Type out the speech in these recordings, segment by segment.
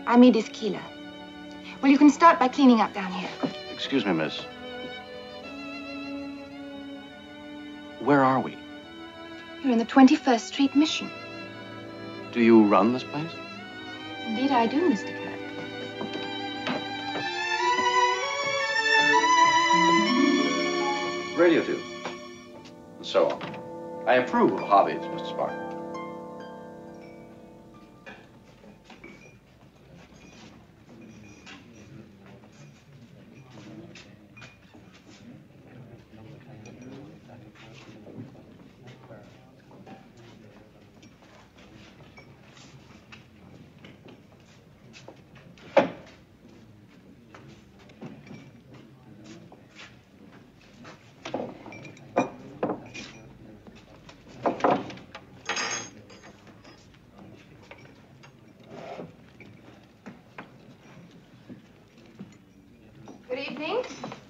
I'm Edith Keeler. Well, you can start by cleaning up down here. Excuse me, miss. Where are we? You're in the 21st Street Mission. Do you run this place? Indeed, I do, Mr. Kirk. Radio tube. And so on. I approve of hobbies, Mr. Spark. Good evening.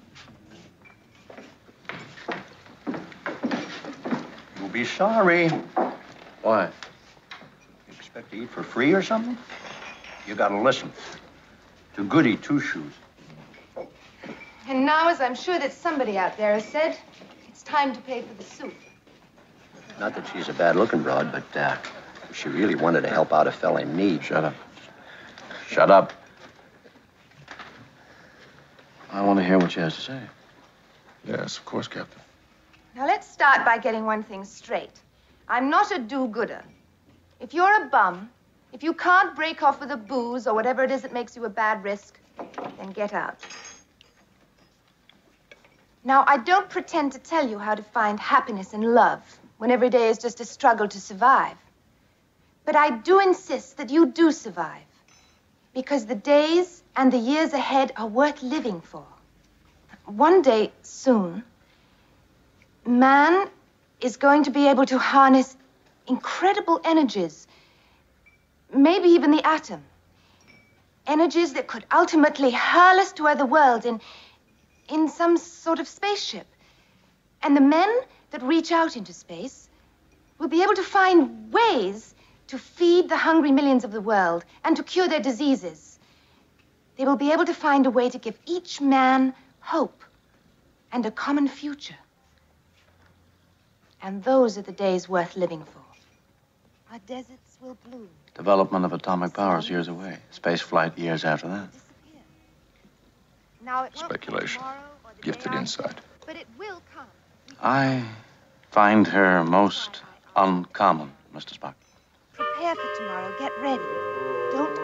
You'll be sorry. Why? You expect to eat for free or something? You gotta listen. To Goody Two-Shoes. And now, as I'm sure that somebody out there has said, it's time to pay for the soup. Not that she's a bad-looking broad, but if she really wanted to help out a fella in need. Shut up. Shut up. I want to hear what she has to say. Yes, of course, Captain. Now, let's start by getting one thing straight. I'm not a do-gooder. If you're a bum, if you can't break off with a booze or whatever it is that makes you a bad risk, then get out. Now, I don't pretend to tell you how to find happiness and love when every day is just a struggle to survive. But I do insist that you do survive, because the days and the years ahead are worth living for. One day soon, man is going to be able to harness incredible energies, maybe even the atom. Energies that could ultimately hurl us to other worlds in some sort of spaceship. And the men that reach out into space will be able to find ways to feed the hungry millions of the world and to cure their diseases. They will be able to find a way to give each man hope and a common future. And those are the days worth living for. Our deserts will bloom. Development of atomic power is years away. Space flight years after that. Now, it won't come Speculation. tomorrow or the Gifted day insight. after, but it will come. I find her most uncommon, Mr. Spock. Prepare for tomorrow. Get ready. Don't